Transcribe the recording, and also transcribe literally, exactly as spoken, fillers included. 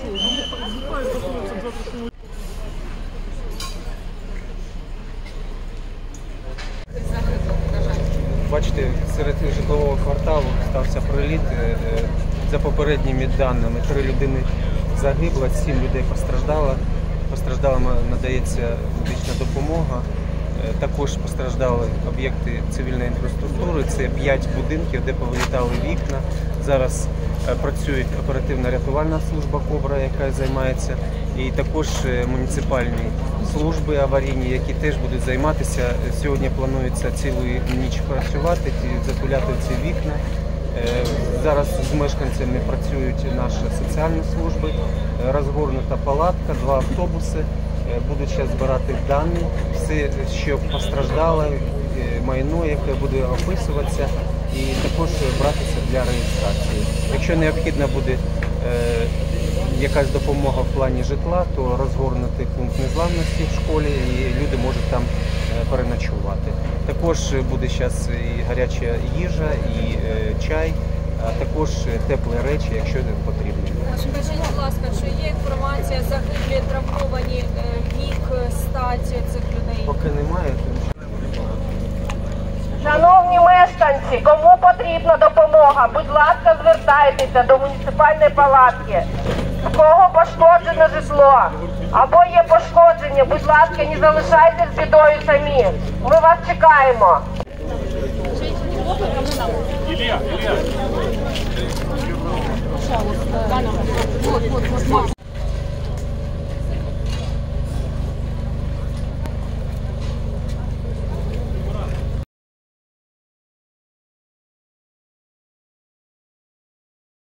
Бачите, серед житлового кварталу стався приліт. За попередніми даними, три людини загибло, сім людей постраждало. Постраждалим надається медична допомога. Також постраждали об'єкти цивільної інфраструктури. Це п'ять будинків, де повилітали вікна. Зараз працює оперативно-рятувальна служба «Кобра», яка займається, і також муніципальні служби аварійні, які теж будуть займатися. Сьогодні планується цілу ніч працювати, затуляти ці вікна. Зараз з мешканцями працюють наші соціальні служби, розгорнута палатка, два автобуси. Будуть зараз збирати дані, все, що постраждало, майно, яке буде описуватися, і також братися для реєстрації. Якщо необхідна буде е, якась допомога в плані житла, то розгорнути пункт незламності в школі, і люди можуть там переночувати. Також буде зараз і гаряча їжа, і е, чай, а також теплі речі, якщо потрібно. Скажіть, будь ласка, чи є інформація, загиблі, травмовані, вік, стать цих людей? Поки немає. Шановні мешканці, кому потрібна допомога, будь ласка, звертайтеся до муніципальної палатки. У кого пошкоджене житло або є пошкодження, будь ласка, не залишайтесь з бідою самі. Ми вас чекаємо. Ілля, Ілля.